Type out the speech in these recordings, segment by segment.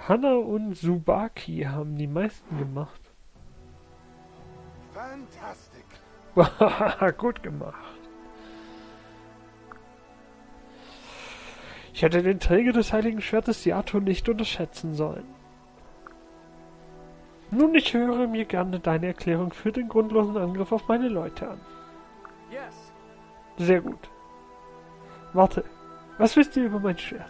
Hana und Tsubaki haben die meisten gemacht. Fantastic. Gut gemacht. Ich hätte den Träger des heiligen Schwertes Yato nicht unterschätzen sollen. Nun, ich höre mir gerne deine Erklärung für den grundlosen Angriff auf meine Leute an. Yes. Sehr gut. Warte, was wisst ihr über mein Schwert?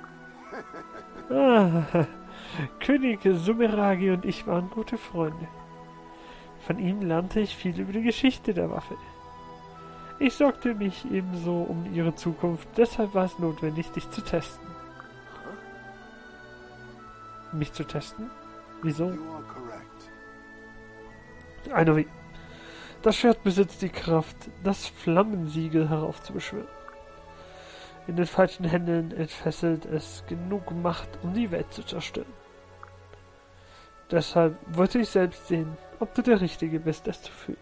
König Sumeragi und ich waren gute Freunde. Von ihm lernte ich viel über die Geschichte der Waffe. Ich sorgte mich ebenso um ihre Zukunft, deshalb war es notwendig, dich zu testen. Mich zu testen? Wieso? You are correct. Wie. Das Schwert besitzt die Kraft, das Flammensiegel heraufzubeschwören. In den falschen Händen entfesselt es genug Macht, um die Welt zu zerstören. Deshalb wollte ich selbst sehen, ob du der Richtige bist, es zu fühlen.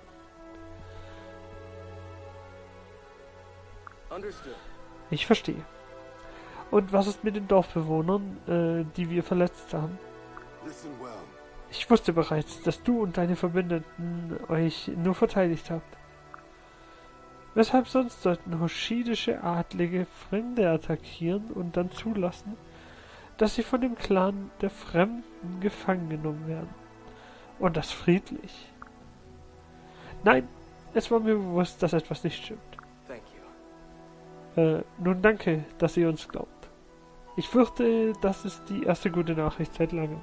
Understood. Ich verstehe. Und was ist mit den Dorfbewohnern, die wir verletzt haben? Listen well. Ich wusste bereits, dass du und deine Verbündeten euch nur verteidigt habt. Weshalb sonst sollten hoshidische Adlige Fremde attackieren und dann zulassen, dass sie von dem Clan der Fremden gefangen genommen werden? Und das friedlich. Nein, es war mir bewusst, dass etwas nicht stimmt. Thank you. Nun danke, dass ihr uns glaubt. Ich fürchte, das ist die erste gute Nachricht seit langem.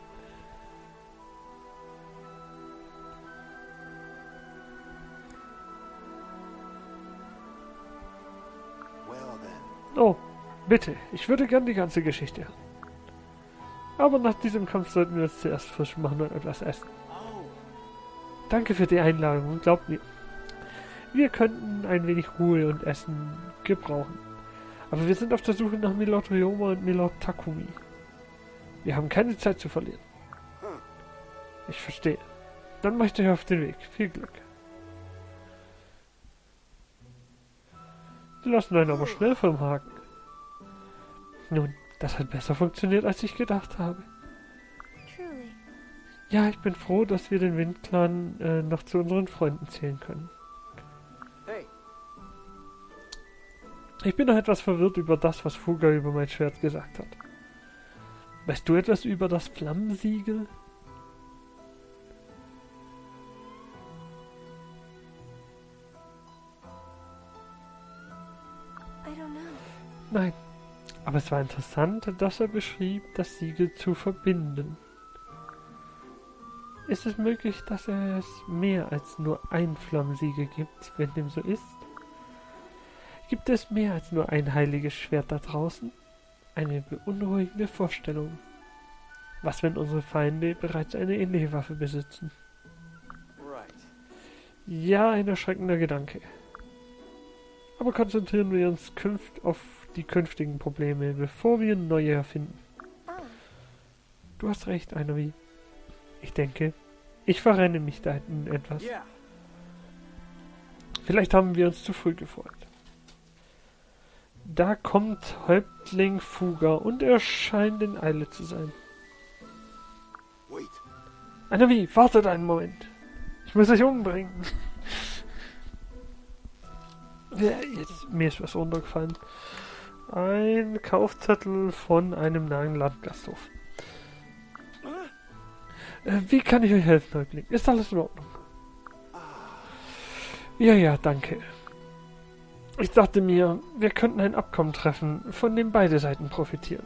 Well then. Oh, bitte, ich würde gern die ganze Geschichte hören. Aber nach diesem Kampf sollten wir uns zuerst frisch machen und etwas essen. Oh. Danke für die Einladung und glaubt mir, wir könnten ein wenig Ruhe und Essen gebrauchen. Aber wir sind auf der Suche nach Milord Ryoma und Milord Takumi. Wir haben keine Zeit zu verlieren. Ich verstehe. Dann mache ich euch auf den Weg. Viel Glück. Die lassen einen aber schnell vom Haken. Nun, das hat besser funktioniert, als ich gedacht habe. Truly. Ja, ich bin froh, dass wir den Windclan noch zu unseren Freunden zählen können. Hey. Ich bin noch etwas verwirrt über das, was Fuga über mein Schwert gesagt hat. Weißt du etwas über das Flammensiegel? I don't know. Nein. Aber es war interessant, dass er beschrieb, das Siegel zu verbinden. Ist es möglich, dass es mehr als nur ein Flammensiegel gibt, wenn dem so ist? Gibt es mehr als nur ein heiliges Schwert da draußen? Eine beunruhigende Vorstellung. Was, wenn unsere Feinde bereits eine ähnliche Waffe besitzen? Right. Ja, ein erschreckender Gedanke. Aber konzentrieren wir uns auf die künftigen Probleme, bevor wir neue erfinden. Oh, Du hast recht, Ainovi. Ich denke, ich verrenne mich da in etwas. Yeah. Vielleicht haben wir uns zu früh gefreut. Da kommt Häuptling Fuga und er scheint in Eile zu sein. Wait. Ainovi, wartet einen Moment. Ich muss euch umbringen. Ja, mir ist was runtergefallen. Ein Kaufzettel von einem nahen Landgasthof. Wie kann ich euch helfen, Häuptling? Ist alles in Ordnung? Ja, danke. Ich dachte mir, wir könnten ein Abkommen treffen, von dem beide Seiten profitieren.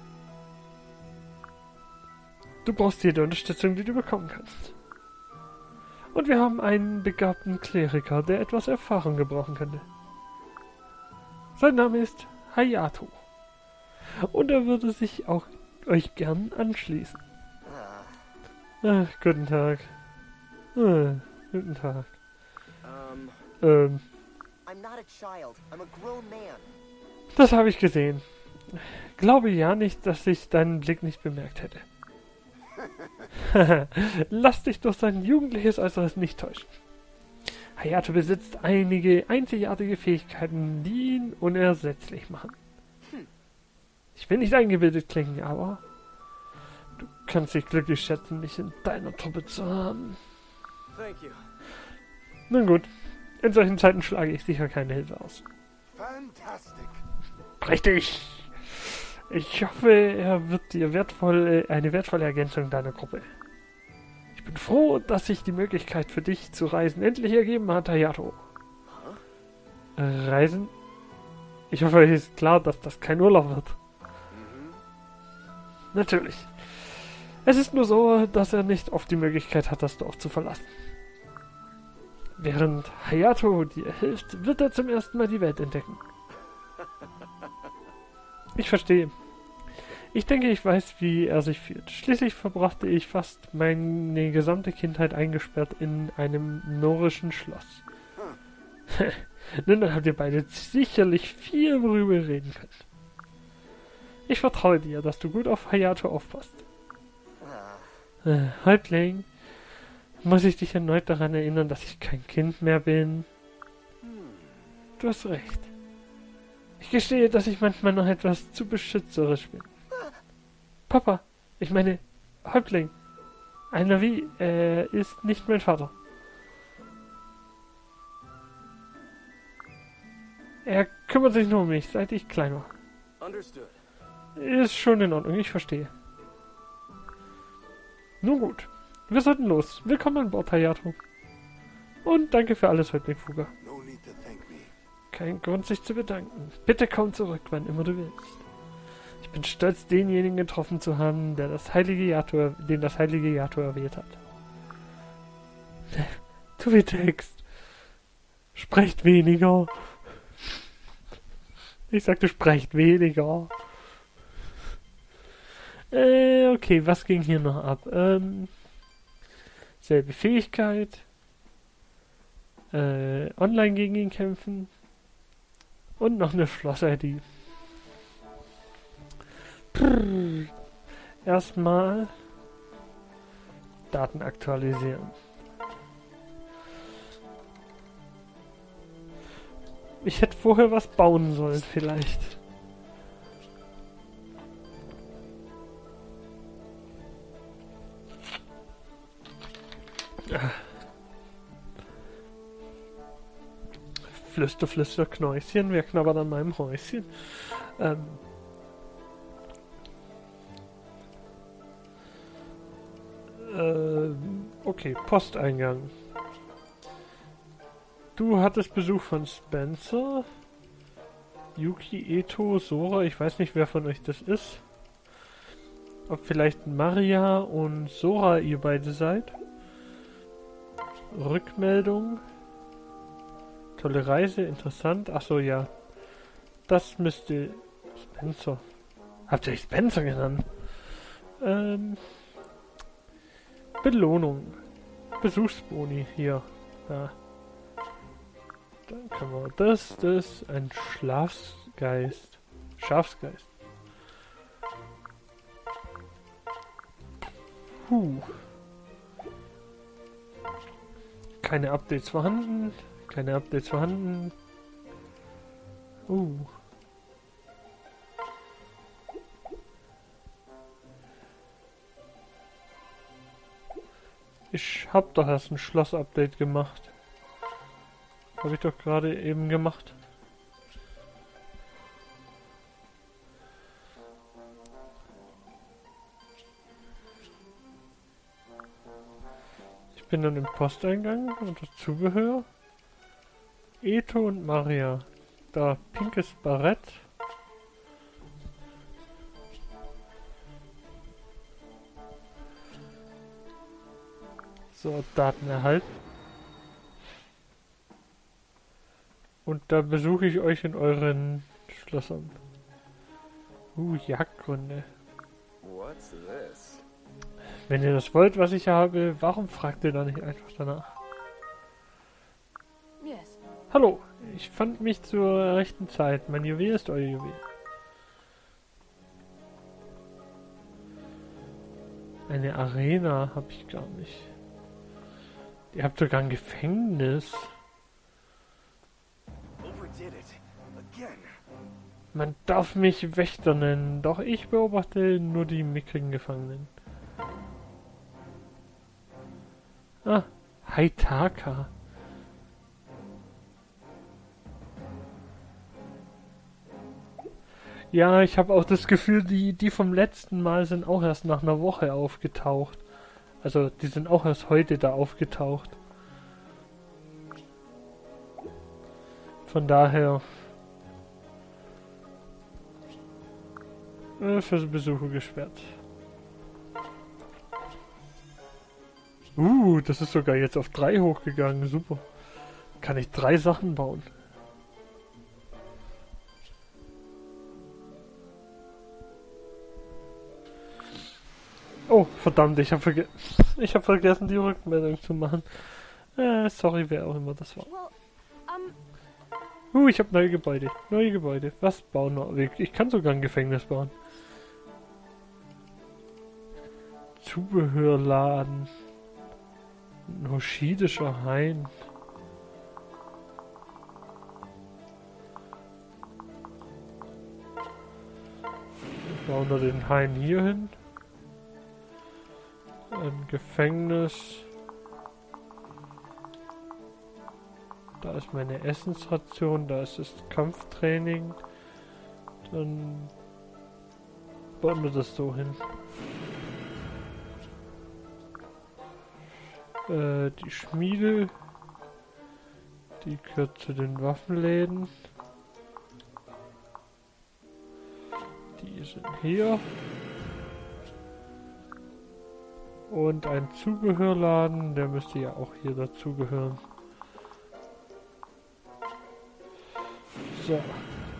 Du brauchst jede Unterstützung, die du bekommen kannst. Und wir haben einen begabten Kleriker, der etwas Erfahrung gebrauchen könnte. Sein Name ist Hayato. Und er würde sich auch euch gern anschließen. Ach, guten Tag. Guten Tag. I'm not a child. I'm a grown man. Das habe ich gesehen. Glaube ja nicht, dass ich deinen Blick nicht bemerkt hätte. Lass dich durch sein jugendliches Äußeres nicht täuschen. Hayato besitzt einige einzigartige Fähigkeiten, die ihn unersetzlich machen. Ich will nicht eingebildet klingen, aber du kannst dich glücklich schätzen, mich in deiner Truppe zu haben. Thank you. Nun gut, in solchen Zeiten schlage ich sicher keine Hilfe aus. Fantastic. Richtig! Ich hoffe, er wird dir eine wertvolle Ergänzung deiner Gruppe. Ich bin froh, dass sich die Möglichkeit für dich zu reisen endlich ergeben hat, Hayato. Reisen? Ich hoffe, es ist klar, dass das kein Urlaub wird. Natürlich. Es ist nur so, dass er nicht oft die Möglichkeit hat, das Dorf zu verlassen. Während Hayato dir hilft, wird er zum ersten Mal die Welt entdecken. Ich verstehe. Ich denke, ich weiß, wie er sich fühlt. Schließlich verbrachte ich fast meine gesamte Kindheit eingesperrt in einem norischen Schloss. Nun, dann habt ihr beide sicherlich viel worüber reden können. Ich vertraue dir, dass du gut auf Hayato aufpasst. Häuptling, muss ich dich erneut daran erinnern, dass ich kein Kind mehr bin? Du hast recht. Ich gestehe, dass ich manchmal noch etwas zu beschützerisch bin. Papa, ich meine, Häuptling, einer wie, ist nicht mein Vater. Er kümmert sich nur um mich, seit ich klein war. Understood. Ist schon in Ordnung, ich verstehe. Nun gut, wir sollten los. Willkommen an Bord, Hayato. Und danke für alles, Häuptling Fuga. No need to thank me. Kein Grund, sich zu bedanken. Bitte komm zurück, wann immer du willst. Ich bin stolz, denjenigen getroffen zu haben, den das heilige Yato erwählt hat. Zu viel Text. Sprecht weniger. Ich sagte, sprecht weniger. Okay, was ging hier noch ab? Selbe Fähigkeit. Online gegen ihn kämpfen. Und noch eine Schloss-ID. Erstmal Daten aktualisieren. Ich hätte vorher was bauen sollen, vielleicht. Flüster, Flüster, Knäuschen, wer knabbert an meinem Häuschen? Okay, Posteingang. Du hattest Besuch von Spencer, Yuki, Eto, Sora, ich weiß nicht, wer von euch das ist. Ob vielleicht Maria und Sora ihr beide seid. Rückmeldung. Tolle Reise, interessant. Achso, ja. Das müsste... Spencer. Habt ihr euch Spencer genannt? Belohnung. Besuchsboni. Hier. Ja. Dann können wir das. Ein Schlafgeist. Schafsgeist. Keine Updates vorhanden. Keine Updates vorhanden. Ich hab doch erst ein Schloss-Update gemacht. Habe ich doch gerade eben gemacht. Ich bin dann im Posteingang und das Zubehör. Eto und Maria. Da, pinkes Barett. So, Daten erhalten. Und da besuche ich euch in euren Schlössern. Jagdgründe. What's this? Wenn ihr das wollt, was ich habe, warum fragt ihr da nicht einfach danach? Yes. Hallo, ich fand mich zur rechten Zeit. Mein Juwel ist euer Juwel. Eine Arena habe ich gar nicht. Ihr habt sogar ein Gefängnis. Overdid it. Again. Man darf mich Wächter nennen, doch ich beobachte nur die mickrigen Gefangenen. Ah, Haitaka. Ja, ich habe auch das Gefühl, die vom letzten Mal sind auch erst nach einer Woche aufgetaucht. Also, die sind auch erst heute da aufgetaucht. Von daher... für Besucher gesperrt. Das ist sogar jetzt auf 3 hochgegangen. Super. Kann ich 3 Sachen bauen. Oh, verdammt, ich habe vergessen, die Rückmeldung zu machen. Sorry, wer auch immer das war. Ich habe neue Gebäude. Neue Gebäude. Was bauen wir? Ich kann sogar ein Gefängnis bauen. Zubehörladen. Ein hoshidischer Hain. Bauen wir den Hain hier hin. Ein Gefängnis. Da ist meine Essensration, da ist das Kampftraining. Dann bauen wir das so hin. Die Schmiede. Die gehört zu den Waffenläden. Die sind hier. Und ein Zubehörladen, der müsste ja auch hier dazugehören. So.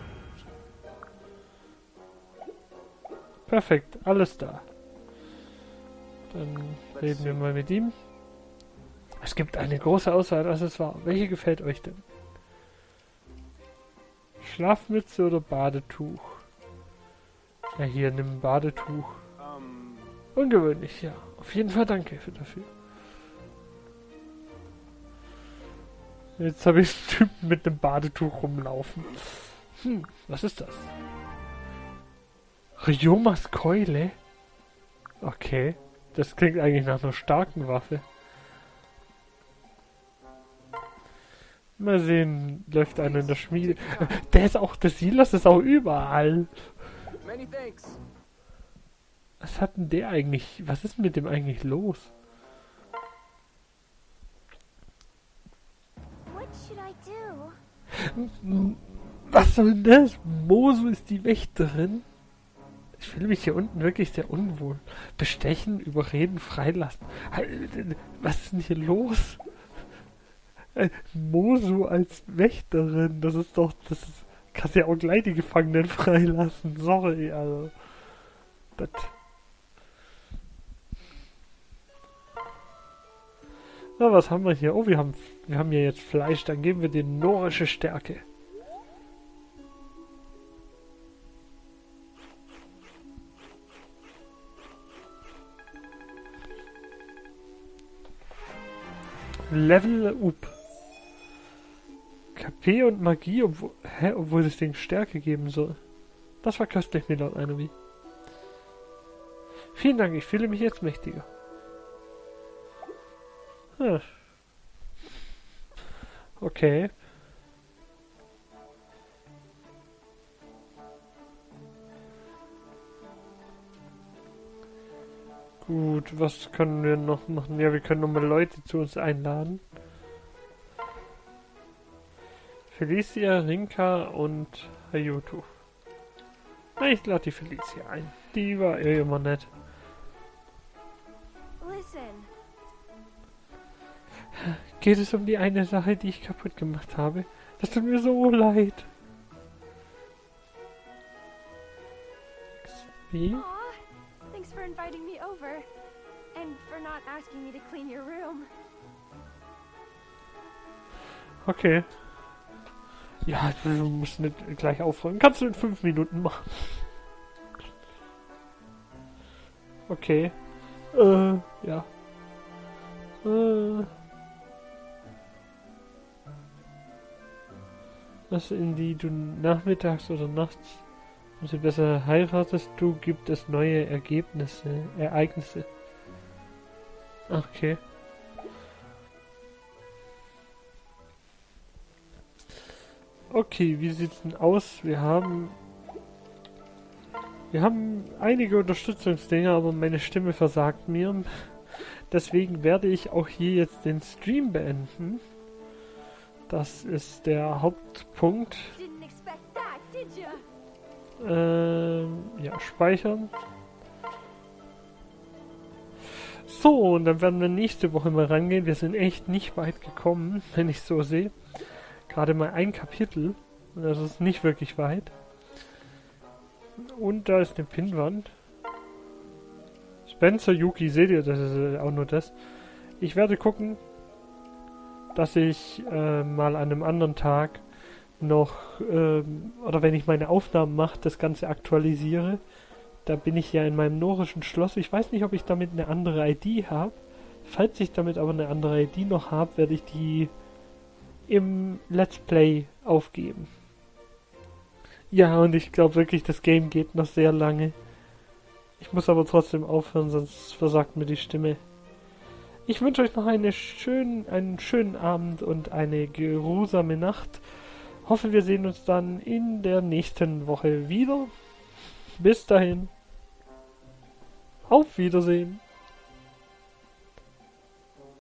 Perfekt, alles da. Dann reden wir mal mit ihm. Es gibt eine große Auswahl an Accessoires. Welche gefällt euch denn? Schlafmütze oder Badetuch? Ja, hier, nimm ein Badetuch. Ungewöhnlich, ja. Auf jeden Fall danke dafür. Jetzt habe ich einen Typen mit einem Badetuch rumlaufen. Was ist das? Ryomas Keule? Okay. Das klingt eigentlich nach einer starken Waffe. Mal sehen, läuft einer in der Schmiede. Der Silas ist auch überall. Was hat denn der eigentlich? Was ist mit dem eigentlich los? Was soll denn das? Mosu ist die Wächterin? Ich fühle mich hier unten wirklich sehr unwohl. Bestechen, überreden, freilassen. Was ist denn hier los? Mosu als Wächterin, das ist... Kannst ja auch gleich die Gefangenen freilassen. Sorry, also. Das... Na, was haben wir hier? Oh, wir haben hier jetzt Fleisch. Dann geben wir dir norische Stärke. Level up. KP und Magie, obwohl das Ding Stärke geben soll. Das war köstlich, mir laut einer wie. Vielen Dank, ich fühle mich jetzt mächtiger. Okay. Gut, was können wir noch machen? Ja, wir können nochmal Leute zu uns einladen. Felicia, Rinka und Hayoto. Na, ich lade die Felicia ein. Die war immer nett. Listen. Geht es um die eine Sache, die ich kaputt gemacht habe? Das tut mir so leid. Wie? Aw, thanks for inviting me over. And for not asking me to clean your room. Okay. Ja, du musst nicht gleich aufräumen. Kannst du in 5 Minuten machen. Okay. Ja. Was in die du nachmittags oder nachts, umso besser heiratest du, gibt es neue Ereignisse. Okay. Okay, wie sieht's denn aus? Wir haben einige Unterstützungsdinger, aber meine Stimme versagt mir. Deswegen werde ich auch hier jetzt den Stream beenden. Das ist der Hauptpunkt. Didn't expect that, did ya? Ja, speichern. So, und dann werden wir nächste Woche mal rangehen. Wir sind echt nicht weit gekommen, wenn ich so sehe. Gerade mal ein Kapitel. Das ist nicht wirklich weit. Und da ist eine Pinnwand. Spencer, Yuki, seht ihr, das ist auch nur das. Ich werde gucken, dass ich mal an einem anderen Tag noch, oder wenn ich meine Aufnahmen mache, das Ganze aktualisiere. Da bin ich ja in meinem norischen Schloss. Ich weiß nicht, ob ich damit eine andere ID habe. Falls ich damit aber eine andere ID noch habe, werde ich die im Let's Play aufgeben. Ja, und ich glaube wirklich, das Game geht noch sehr lange. Ich muss aber trotzdem aufhören, sonst versagt mir die Stimme. Ich wünsche euch noch einen schönen Abend und eine geruhsame Nacht. Hoffe, wir sehen uns dann in der nächsten Woche wieder. Bis dahin. Auf Wiedersehen.